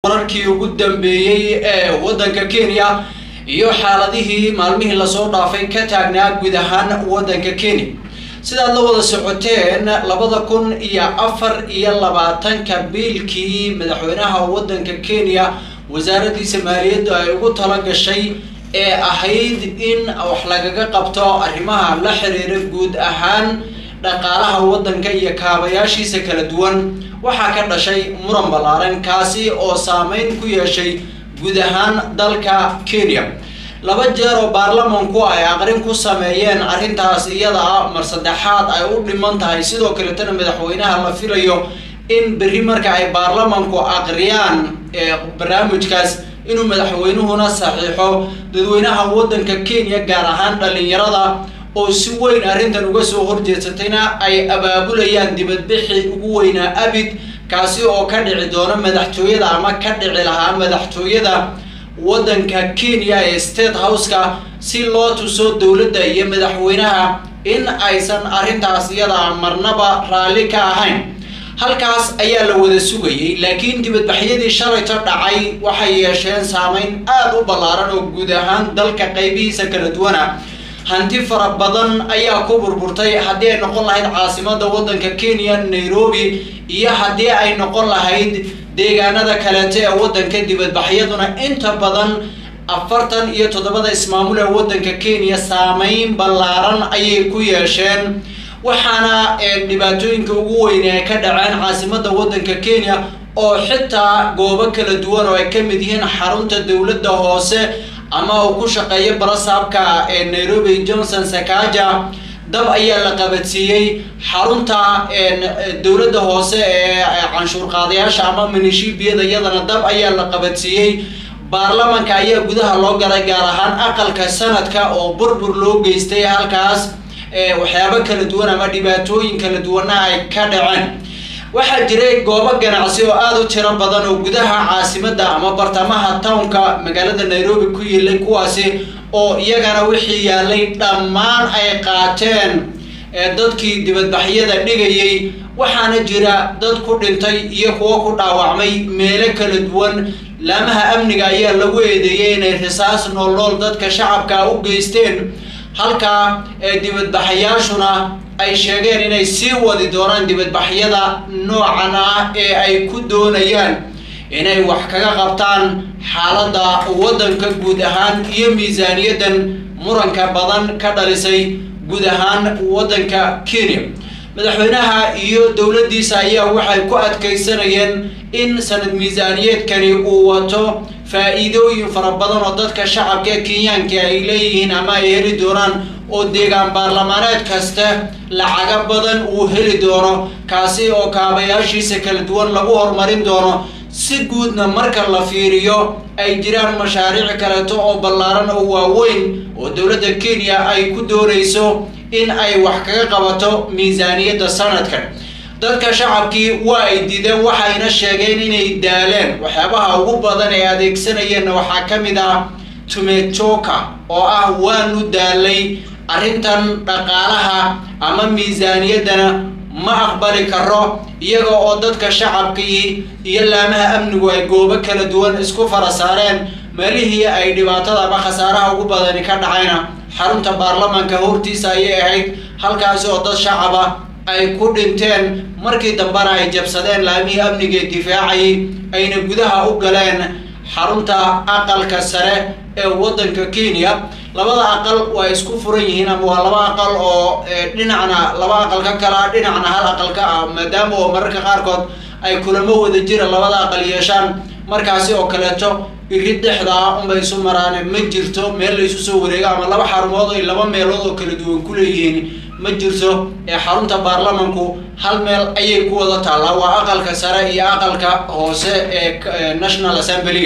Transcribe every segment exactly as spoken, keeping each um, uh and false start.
wararkii ugu dambeeyay ee wadanka Kenya iyo xaaladihii maalmihii la soo dhaafay ka taagnaa guud ahaan wadanka Kenya sida la wada socoteen labada kun iyo afar iyo labaatanka biilkii madaxweynaha wadanka Kenya wasaaraddiisa maaliyadda ay ugu tala gashay ee ahayd in wax lagaga qabto arrimaha la xiriira guud ahaan dhaqaalaha wadanka iyo kaabayaashiisa kala duwan waxa ka dhashay muran balaaran kaasi oo saameyn ku yeeshay guud ahaan dalka Kenya laba jeer oo baarlamaanku ay aqrin ku sameeyeen arrintaas iyada ah mar saddexaad ay u dhiman tahay sidoo kale tan madaxweynaha la filayo in berri marka ay baarlamaanku aqriyaan ee barnaamijkaas inuu madaxweynuhuna saxiixo dadweynaha wadanka Kenya gaar ahaan dhalinyarada oo si weyn arrintan uga soo horjeedsatayna ay abaabulayaan dibadbixi ugu weynaa abid kaasi oo ka dhici doona madaxtooyada ama ka dhici lahaa madaxtooyada wadanka Kenya ee State House-ka si loo tuso dawladda iyo madaxweynaha in aysan arrintaas iyada marnaba raali ka ahayn halkaas ayaa la wada sugayay laakiin dibadbaxyadii shalayta dhacay waxay yeesheen saameyn aad u ballaaran oo guud ahaan dalka qaybihiisa kala duwana hanti fara badan ayaa ku burburtay haddii ay noqon lahayd caasimadda wadanka Kenya Nairobi iyo haddii ay noqon lahayd deegaanada kale ee wadanka dibadbaxyaduna inta badan afartan iyo toddobada ismaamul ee wadanka Kenya saameyn ballaaran ayay ku yeesheen waxaana dhibaatooyinka ugu weyn ee ka dhaceen caasimadda wadanka Kenya oo xitaa goobo kala duwan oo ay ka mid yihiin xarunta dawladda hoose ama uu ku shaqeeyo barasaabka ee Nairobi Johnson Sakaja dab ayaa la qabadsiiyay xarunta dawladda hoose ee canshuur qaadayaasha ama minishibiyada iyadana dab ayaa la qabadsiiyay baarlamaanka ayaa gudaha loo galay gaar ahaan aqalka sanadka oo burbur loo geystay halkaas ee waxyaabo kala duwan ama dhibaatooyin kala duwan ay ka dhaceen waxaa jiray goobo ganacsi oo aad u tiro badan oo gudaha caasimadda ama bartamaha townka magaalada Nairobi ku yeelay kuwaasi oo iyagana wixii yaalay dhammaan ay qaateen ee dadkii dibadbaxyada dhigayay waxaana jira dad ku dhintay iyo kuwa ku dhaawacmay meelo kala duwan laamaha amniga ayaa lagu eedeeyay inay risaas nool dadka shacabka u geysteen halka ee dibadbaxayaashuna ay sheegeen inay sii wadi doonaan dibadbaxyada noocan ah ee ay ku doonayaan inay wax kaga qabtaan xaaladda wadanka guud ahaan iyo miisaaniyaddan muranka badan ka dhalisay guud ahaan wadanka Kenya madaxweynaha iyo dawladdiisa ayaa waxay ku adkaysanayeen in sanad miisaaniyadkani uu wato faa'iidooyin fara badan oo dadka shacabka Kenyaanka ay leeyihiin ama ay heli doonaan oo deegaan baarlamaaneed kasta lacaga badan uu heli doono kaasi oo kaabayaashiisa kala duwan lagu horumarin doono si guudna marka la fiiriyo ay jiraan mashaariic kale oo ballaaran oo waaweyn oo dawladda Kenya ay ku doonayso in ay wax kaga qabato miisaaniyadda sanadkan dadka shacabkii waa ay diideen waxayna sheegeen inay daaleen waxyaabaha ugu badan ee adeegsanayeen waxaa ka mid ah tumetoka oo ah waanu daalay arrintan dhaqaalaha ama miisaaniyaddana ma aqbali karo iyaga oo dadka shacabkii iyo laamaha amnigu ay goobo kala duwan isku fara saareen meelihii ay dhibaatada ama khasaaraha ugu badan ka dhacayna xarunta baarlamaanka hortiisa ayay ahayd halkaas oo dad shacab ah ay ku dhinteen markii dambana ay jabsadeen laamihii amniga difaacay ayna gudaha u galeen xarunta aqalka sare ee wadanka Kenya labada aqal waa isku furan yihiin ama waa laba aqal oo dhinacna laba aqal ka kala dhinacna hal aqal ka ah maadaama oo mararka qaarkood ay kulamo wada jira labada aqal yeeshaan markaasi oo kaleeto irid dhexda uma isu maraan ma jirto meel la isu soo wareego ama laba xarumood oo laba meelood oo kala duwan ku leeyihiin ma jirto ee xarunta baarlamaanku hal meel ayay ku wada taallaa waa aqalka sare iyo aqalka hoose ee National Assembly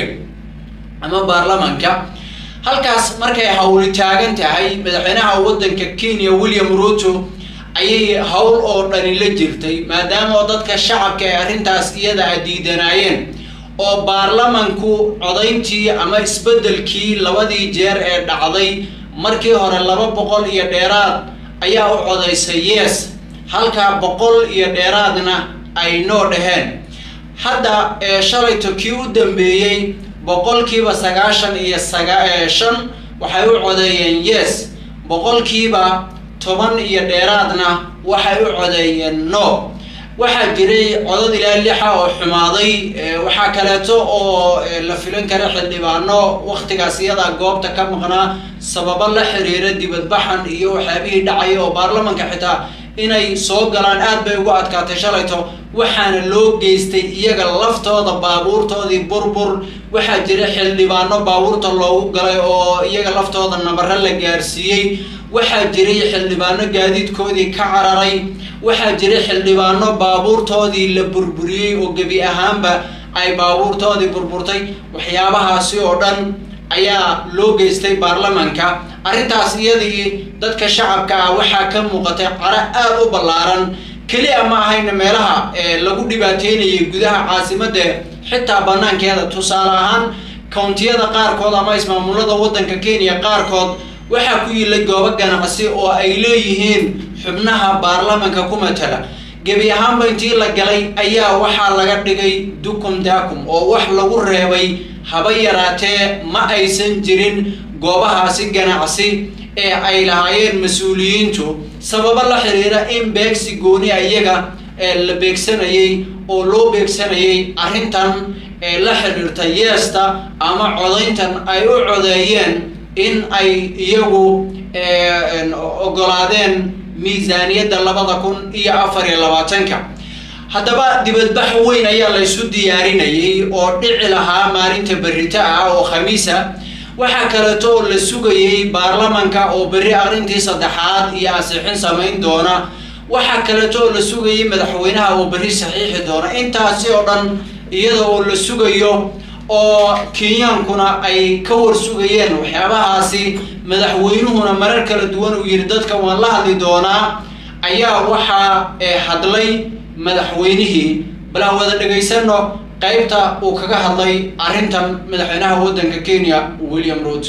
ama baarlamaanka halkaas markay hawli taagan tahay madaxweynaha wadanka Kenya William Ruto ayay hawl oo dhan la jirtay maadaama dadka shacabka ay arrintaas iyada diidanayeen oo baarlamaanku codayntii ama isbedelkii labadii jeer ee dhacday markii hore laba boqol iyo dheeraad ayaa u codaysay yes halka boqol iyo dheeraadna ay noo dhaheen hadda shalayto kii u dambeeyay boqolkiiba sagaashan iyo shan waxay u codeeyeen yes, boqolkiiba toban iyo dheeraadna waxay u codeeyeen no. waxaa jiray codad ilaa lixa oo xumaaday. waxaa kaleeto oo la filan kara xildhibaano waqtigaas iyada goobta ka maqnaa sababo la xiriira dibadbaxan iyo waxyaabihii dhacay oo baarlamaanka xitaa inay soo galaan aad bay ugu adkaatay shalayto. waxaana loo geystay iyaga laftooda baabuurtoodii burbur. waxaa jira xildhibaano baabuurta loogu galay oo iyaga laftooda nabaro la gaarsiiyey. waxaa jiray xildhibaano gaadiidkoodii ka cararay. waxaa jiray xildhibaano baabuurtoodii la burburiyey oo gebi ahaanba ay baabuurtoodii burburtay. waxyaabahaasi oo dhan ayaa loo geystay baarlamaanka. arrintaas iyadii dadka shacabka ah waxaa ka muuqatay caro aad u ballaaran. keliya ma ahayna meelaha lagu dhibaateynayay gudaha caasimadda, xitaa banaankeeda. tusaale ahaan kountiyada qaarkood ama ismaamulada waddanka Kenya qaarkood waxaa ku yilay goobo ganacsi oo ay leeyihiin xubnaha baarlamaanka ku matala. gebi ahaanba intii la galay ayaa waxaa laga dhigay dukum daakum oo wax lagu reebay haba yaraatee ma aysan jirin goobahaasi ganacsi ee ay lahaayeen mas-uuliyiintu sababo la xiriira in beegsi gooni iyaga la beegsanayay oo loo beegsanayay arrintan ee la xiriirta yeesta ama codayntan ay u codeeyeen in ay iyagu ogolaadeen miisaaniyadda labada kun iyo afar iyo labaatanka. haddaba dibadbax weyn ayaa la isu diyaarinayay oo dhici lahaa maalinta berrito ah oo khamiisa. waxaa kaleeto oo la sugayay baarlamaanka oo berri arrintii saddexaad iyo ansixin samayn doona. waxaa kaleeto oo la sugayay madaxweynaha oo berri saxiixi doona. intaasi oo dhan iyada oo la sugayo oo Kenyaankuna ay ka war sugayeen waxyaabahaasi, madaxweynuhuna marar kala duwan uu yiri dadka waan la hadli doonaa, ayaa waxaa hadlay madaxweynihii. bal aan wada dhageysano qaybta uu kaga hadlay arrintan madaxweynaha waddanka Kenya William Ruto.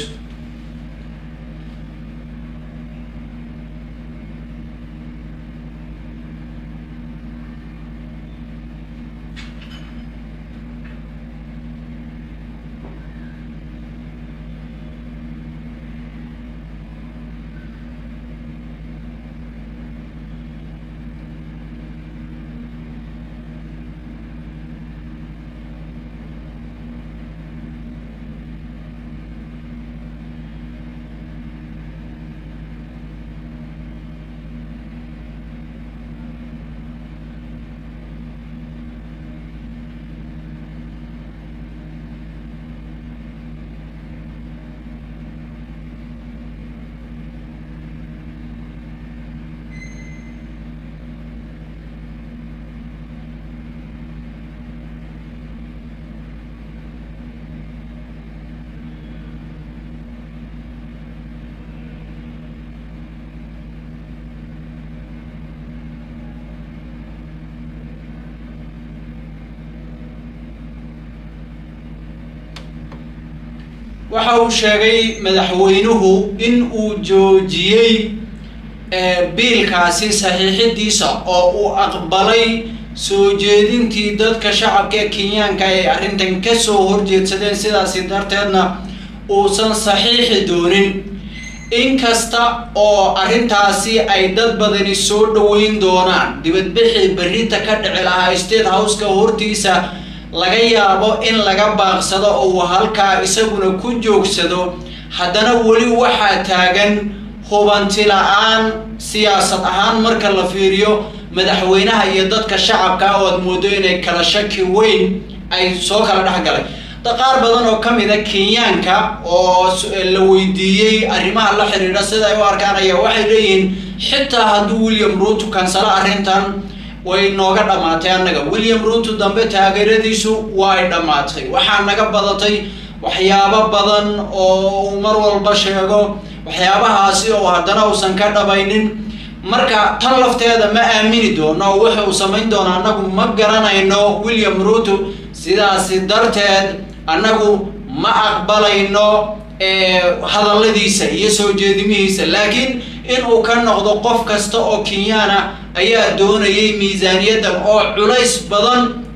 waxa uu sheegay madaxweynuhu in uu joojiyay biilkaasi saxiixidiisa oo uu aqbalay soo jeedintii dadka shacabka Kenyaanka ay arrintan ka soo horjeedsadeen, sidaas darteedna uusan saxiixi doonin. inkasta oo arrintaasi ay dad badani soo dhaweyn doonaan dibadbixi berrita ka dhici lahaa State House-ka hortiisa laga yaabo in laga baaqsado oo halka isaguna ku joogsado, haddana wali waxa taagan hubanti la'aan siyaasad ahaan marka la fiiriyo madaxweynaha iyo dadka shacabka oo aad moodo inay kala shaki weyn ay soo kala dhaxgalay. qaar badan oo kamid ah Kenyaanka oo la weydiiyay arrimaha la xiriira sida ay u arkaan ayaa waxay leeyihiin xitaa hadduu William Ruto kansala arrintan way nooga dhamaatay, annaga William Ruto dambe taageeradiisu way dhamaatay. waxaa naga badatay waxyaabo badan oo mar walba sheego waxyaabahaasi oo haddana uusan ka dhabaynin. marka tan lafteeda ma aamini doono waxa uu samayn doona, annagu ma garanayno William Ruto, sidaas darteed annagu ma aqbalayno hadalladiisa iyo soo jeedimihiisa. laakiin in uu ka noqdo qof kasta oo Kenyaana ayaa doonayay miisaaniyaddan oo culays badan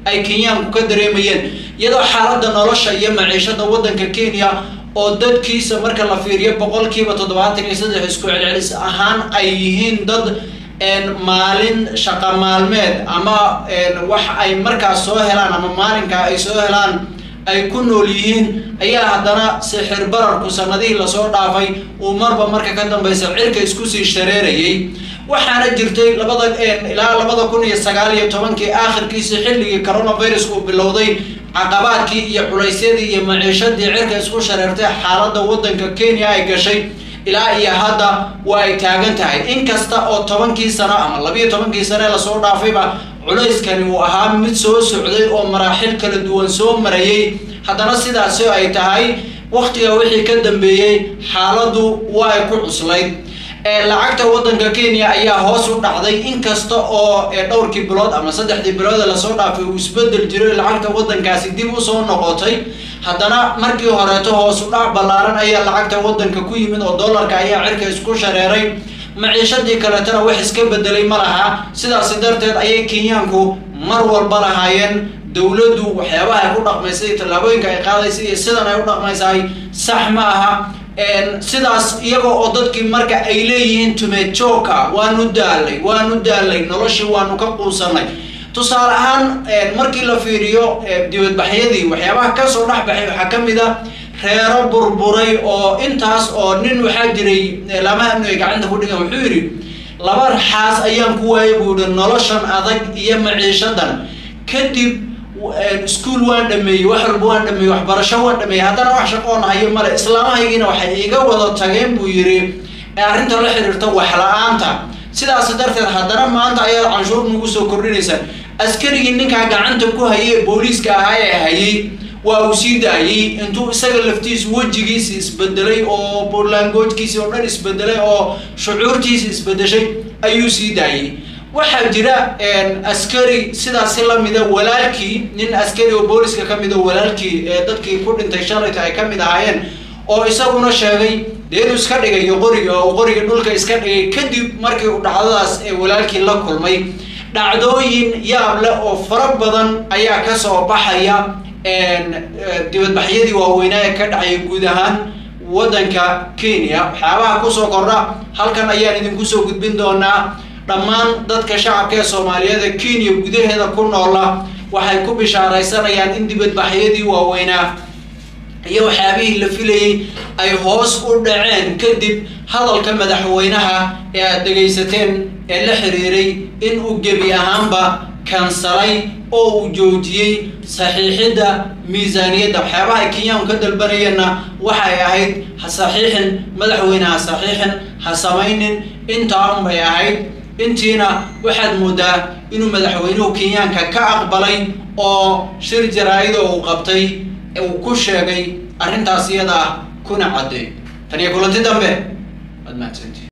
ay Kenyaanku ka dareemayeen iyadoo xaaladda nolosha iyo maciishada waddanka Kenya oo dadkiisa marka la fiiriyo boqolkiiba toddobaatan iyo saddex isku celcelis ahaan ay yihiin dad een maalin shaqo maalmeed ama een wax ay markaas soo helaan ama maalinka ay soo helaan ay ku nool yihiin ayaa haddana sixir bararku sanadihii la soo dhaafay uu marba marka ka dambaysa cirka isku sii shareerayay waxaana jirtay labada ilaa labada kun iyo sagaal iyo tobankii aakhirkiisa xilligii coronavirus uu bilowday caqabaadkii iyo culaysyadii iyo maciishadii cirka isku shareertay xaaladda waddanka Kenya ay gashay ilaa iyo hadda waa ay taagan tahay inkasta oo tobankii sano ama laba iyo tobankii sano la soo dhaafayba culayskani uu ahaa mid soo socday oo maraaxil kala duwan soo marayay haddana sidaas ay tahay waqtiga wixii ka dambeeyay xaaladdu waa ay ku cuslayd ee lacagta waddanka Kenya ayaa hoos u dhacday inkasta oo dhowrkii bilood ama saddexdii bilood la soo dhaafay uu isbedel jiray lacagta waddankaasi dib u soo noqotay haddana markii horeeto hoos u dhac ballaaran ayaa lacagta waddanka ku yimid oo dollarka ayaa cirka isku shareeray maciishadii kale tana wax iska bedelay ma laha sidaas darteed ayay Kenyaanku mar walba lahaayeen dawladdu waxyaabaha ay ku dhaqmaysay talaabooyinka ay qaadaysay iyo sidan ay u dhaqmaysay sax ma aha een sidaas iyaga oo dadkii marka ay leeyihiin tumeejoka waanu daalay waanu daalay noloshii waanu ka quusanay tusaale ahaan markii la fiiriyo dibadbaxyadii waxyaabaha ka soo dhaxbaxay waxa kamid ah reero burburay oo intaas oo nin waxa jiray lama ay gacanta ku dhigan wuxuu yiri laba xaas ayaan ku waayay buuda noloshan adag iyo maciishadan kadib school waan dhameeyay wax walba waan dhameeyay waxbarasho waan dhameeyay haddana wax shaqo aan hayo male islaamahaygiina waxay iga wada tageen buu yiri arrinta la xiriirta wax la'aanta sidaas darteed haddana maanta ayaa canshuur nagu soo kordhinaysa askarigii ninka gacanta ku hayay booliiska ahaa ee hayay waa uu sii daayay intuu isaga laftiis wajigiisa isbedelay oo boorlangoodkiisa oo dhan isbedelay oo shucuurtiisa isbedeshay ayuu sii daayay waxa jira een askari sidaas la mid ah walaalkii nin askari oo booliska kamid ah walaalkii ee dadkii ku dhintay shalayta ay kamid ahaayeen oo isaguna sheegay deedu iska dhigayo qoriga oo qoriga dhulka iska dhigay kadib markii uu dhacdadaas ee walaalkii la kulmay dhacdooyin yaab leh oo fara badan ayaa ka soo baxaya een dibadbaxyadii waaweynaa ee ka dhacay guud ahaan waddanka Kenya waxyaabaha ku soo kordha halkan ayaan idinku soo gudbin doonaa dhammaan dadka shacabka ee Soomaaliyeed ee Kenya gudaheeda ku nool waxay ku bishaaraysanayaan in dibadbaxyadii waaweynaa iyo waxyaabihii la filayay ay hoos u dhaceen kadib hadalka madaxweynaha ee aad dhageysateen ee la xiriiray in uu gebi ahaanba kansalay oo uu joojiyay saxiixida miisaaniyadda waxyaabaha Kenyaanku ka dalbanayeen waxay ahayd ha saxiixin madaxweynaha saxiixin ha samaynin intaa bay ahayd intiina waxaad moodaa inuu madaxweynuhu Kenyaanka ka aqbalay oo shir jaraa'id oo uu qabtay uu ku sheegay arrintaas iyada kuna cadeey tan iyo kulanti dambe admaantii